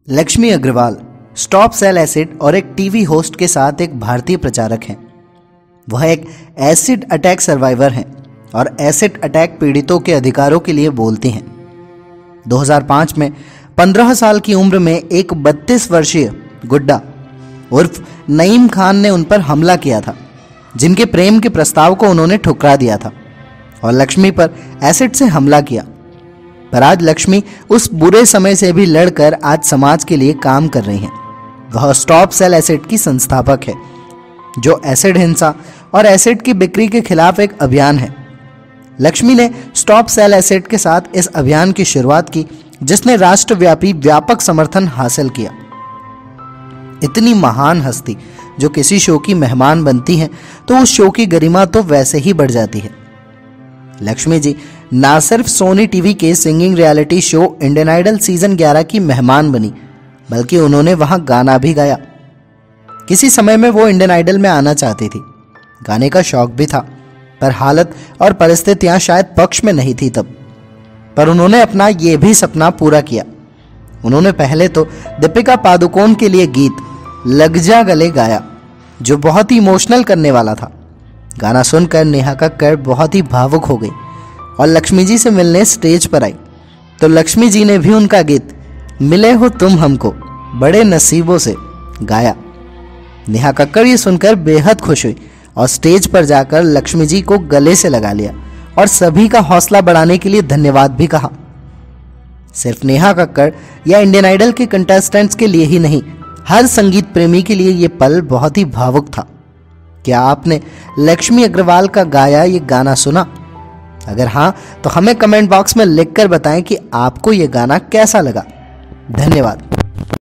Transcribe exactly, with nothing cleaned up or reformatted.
Lakshmi Agarwal stop sale acid और एक TV host के साथ एक भारतीय प्रचारक हैं। वह एक एसिड अटैक सर्वाइवर हैं और एसिड अटैक पीड़ितों के अधिकारों के लिए बोलती हैं। दो हज़ार पाँच में पंद्रह साल की उम्र में एक बत्तीस वर्षीय गुड्डा उर्फ नईम खान ने उन पर हमला किया था, जिनके प्रेम के प्रस्ताव को उन्होंने ठुकरा दिया था और लक्ष्मी पर एसिड से हमला किया। पर आज लक्ष्मी उस बुरे समय से भी लड़कर आज समाज के लिए काम कर रही हैं। वह स्टॉप सेल एसिड की संस्थापक है, जो एसिड हिंसा और एसिड की बिक्री के खिलाफ एक अभियान है। लक्ष्मी ने स्टॉप सेल एसिड के साथ इस अभियान की शुरुआत की, जिसने राष्ट्रव्यापी व्यापक समर्थन हासिल किया। इतनी महान हस्ती जो किसी शो की मेहमान बनती है तो उस शो की गरिमा तो वैसे ही बढ़ जाती है। लक्ष्मी जी ना सिर्फ सोनी टीवी के singing reality show Indian Idol season ग्यारह की मेहमान बनी, बल्कि उन्होंने वहां गाना भी गाया। किसी समय में वो इंडियन आइडल में आना चाहती थी, गाने का शौक भी था, पर हालत और परिस्थितियां शायद पक्ष में नहीं थी तब। पर उन्होंने अपना ये भी सपना पूरा किया। उन्होंने पहले तो दीपिका पादुकोण के लिए गीत लग जा गले गाया, जो बहुत ही इमोशनल करने वाला था। गाना सुनकर नेहा कक्कड़ बहुत ही भावुक हो गई और लक्ष्मी जी से मिलने स्टेज पर आई, तो लक्ष्मी जी ने भी उनका गीत मिले हो तुम हमको बड़े नसीबों से गाया। नेहा कक्कड़ ये सुनकर बेहद खुश हुई और स्टेज पर जाकर लक्ष्मी जी को गले से लगा लिया और सभी का हौसला बढ़ाने के लिए धन्यवाद भी कहा। सिर्फ नेहा कक्कड़ या इंडियन आइडल के कंटेस्टेंट्स के लिए ही नहीं, हर संगीत प्रेमी के लिए ये पल बहुत ही भावुक था। क्या आपने लक्ष्मी अग्रवाल का गाया ये गाना सुना? अगर हाँ, तो हमें कमेंट बॉक्स में लिखकर बताएं कि आपको ये गाना कैसा लगा। धन्यवाद।